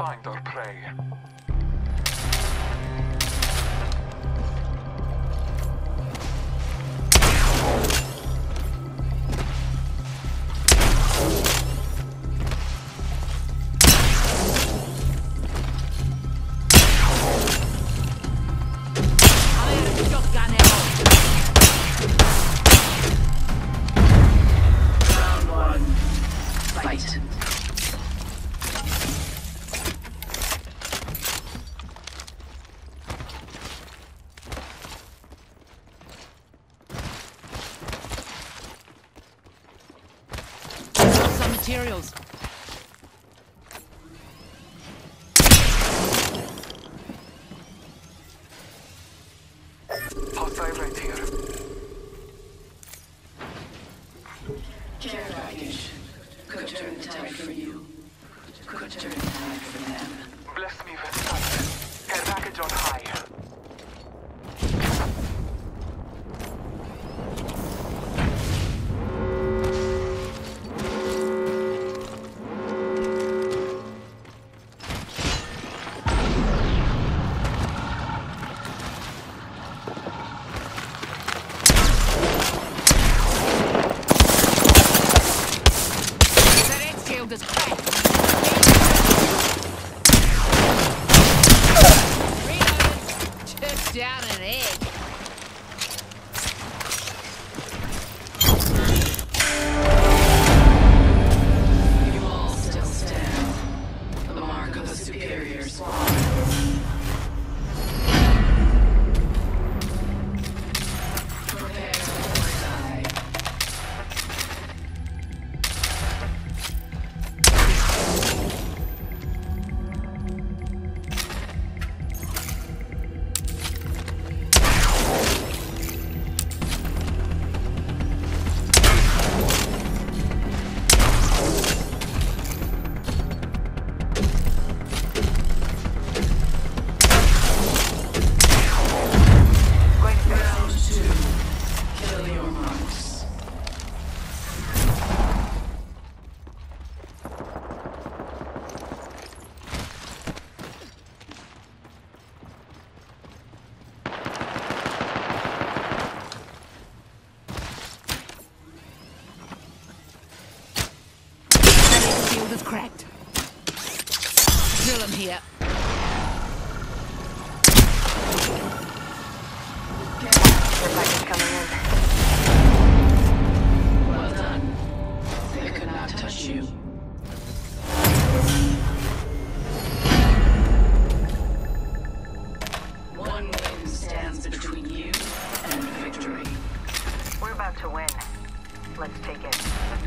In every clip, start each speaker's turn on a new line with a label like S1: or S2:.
S1: find our prey.
S2: Materials.
S1: Hostile right here.
S3: Care package. Could turn the tide for you. Could turn the tide for them.
S1: Bless me with sight. Care package on high.
S2: Down an egg.
S3: You all still stand. The mark of a superior squad. Prepare to die.
S2: Is cracked. Drill him here.
S4: Package coming in.
S3: Well done. They could not touch you. One win stands between you and victory.
S4: We're about to win. Let's take it.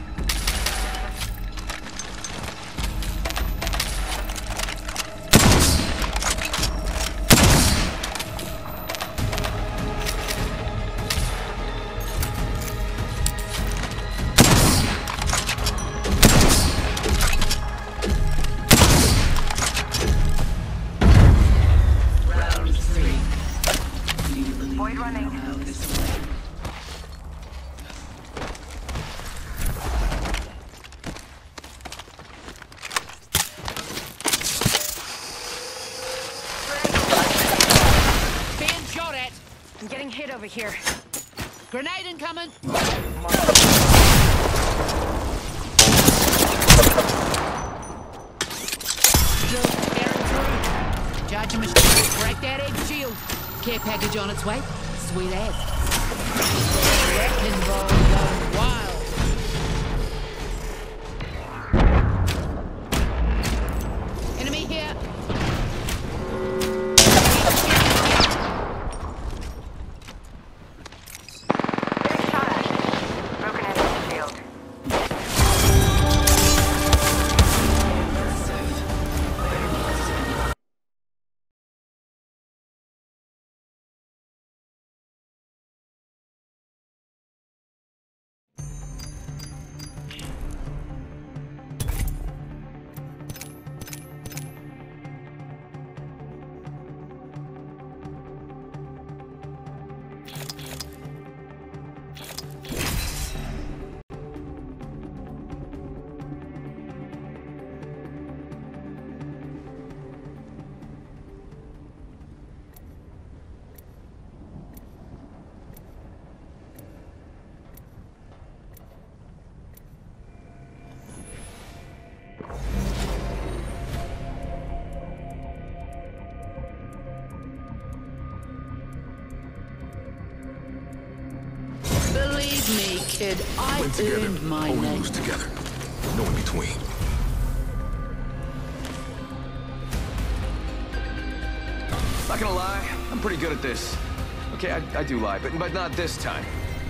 S4: Void running.
S2: Being shot at.
S4: I'm getting hit over here.
S2: Grenade incoming. Charge your machine. Break that egg shield. Care package on its way. Sweet ass. Wrecking ball going wild. Enemy here.
S4: Getting shot at. Broken enemy shield.
S2: kid. I
S5: Win together,
S2: earned my
S5: or we
S2: name.
S5: lose together. No in between.
S6: Not gonna lie, I'm pretty good at this. Okay, I do lie, but not this time.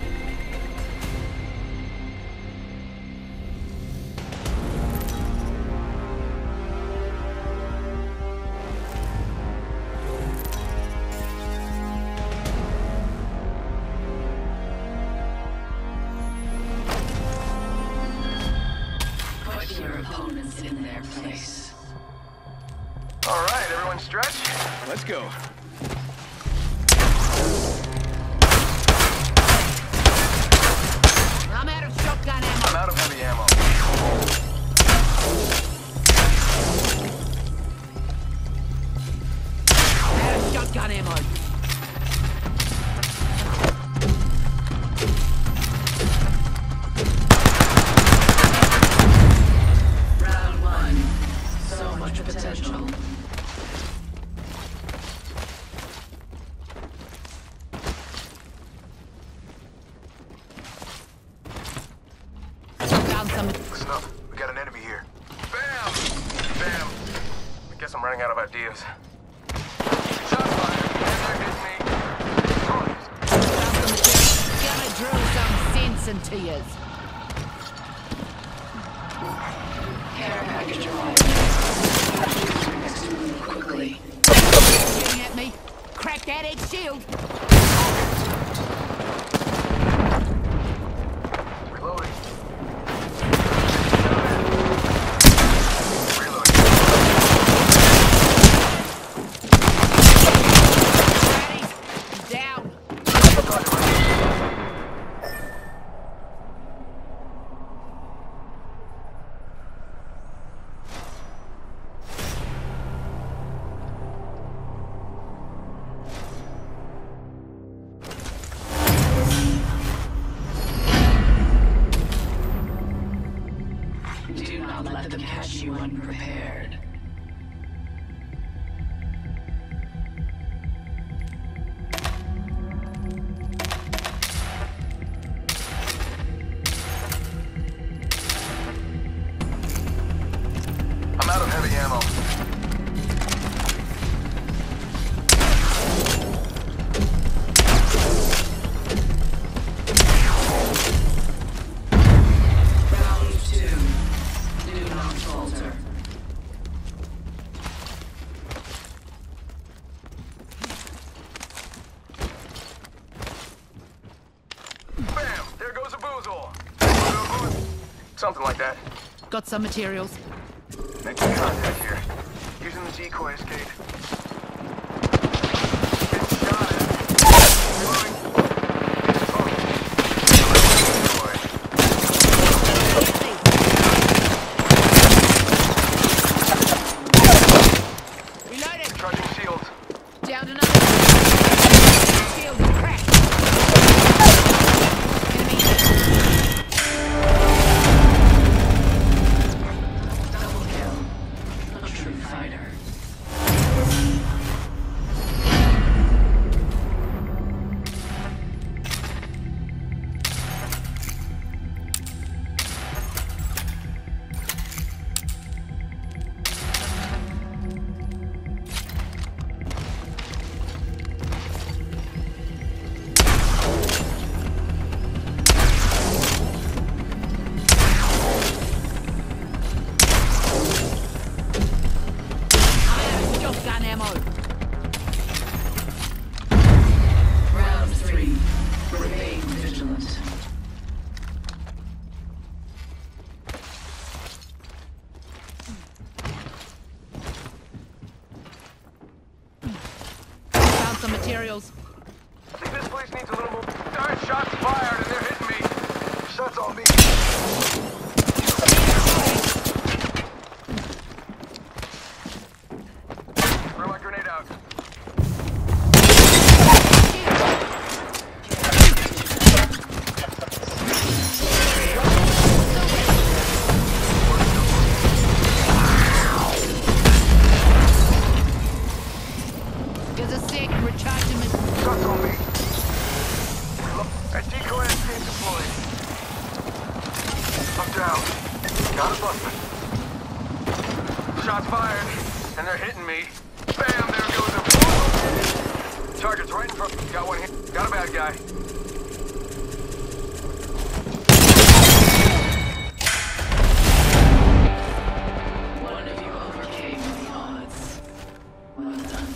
S3: Put your opponents in their place.
S6: All right, everyone stretch. Let's go.
S2: I'm out of shotgun ammo.
S6: I'm out of heavy ammo.
S2: Out of shotgun ammo.
S3: Round one. So much potential.
S2: Found some.
S5: Listen up. We got an enemy here.
S6: Bam! Bam! I guess I'm running out of ideas. Shot fired. They're hitting me.
S2: Found some material. Gonna drill some sense into you.
S3: Care package arrived. Next to move quickly.
S2: Shooting at me. Crack that egg shield.
S6: Reloading.
S2: Ready. Down.
S3: Do not let them catch you unprepared.
S6: I'm out of heavy ammo.
S3: Round two. Do not falter.
S6: Bam! There goes a boozle. Something like that.
S2: Got some materials.
S6: Making contact here. Using the decoy escape. Getting shot at. Reloading.
S2: Reloading.
S6: Charging shields.
S2: Down another. Shield cracked. Enemy.
S3: Double kill. A true fighter.
S2: I'm out of shotgun ammo.
S3: Round three. Remain vigilant.
S2: Found some materials.
S6: I think this place needs a little more. Darn, shots fired and they're hitting me. Shots on me. Throw my grenade out.
S2: There's a sec. Recharging me.
S6: Shots on me. Reload. A decoy escape deployed. hitting me. Bam, there goes a... Target's right in front. Got one here. Got a bad guy.
S3: One of you overcame the odds. Well done.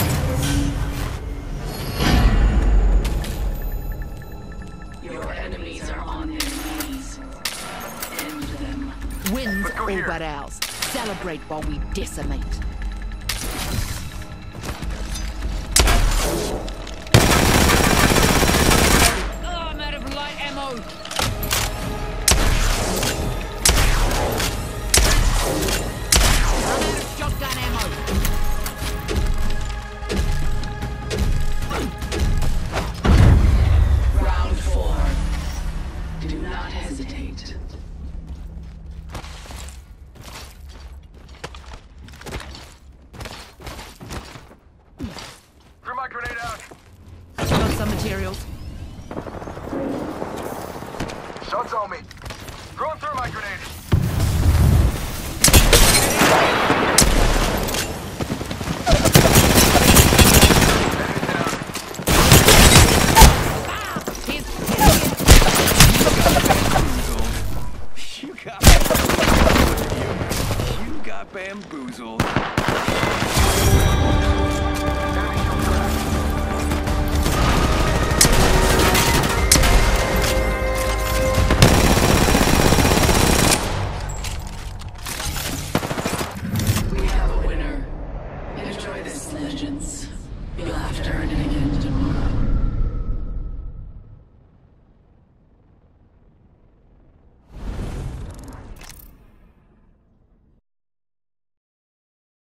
S3: Your enemies are on their knees. End them.
S2: Wins
S6: Let's go
S2: all
S6: here.
S2: but ours. Celebrate while we decimate. Oh, I'm out of light ammo. I'm out of shotgun ammo.
S3: Round 4. Do not hesitate.
S6: Threw my grenade out.
S2: Got some materials.
S6: Shots on me. Throwing through my grenade. Enemy down.
S2: Here's
S7: You got bamboozled.
S6: Enemy still trapped.
S3: We have a winner. Enjoy this, Legends. You'll have to earn it again.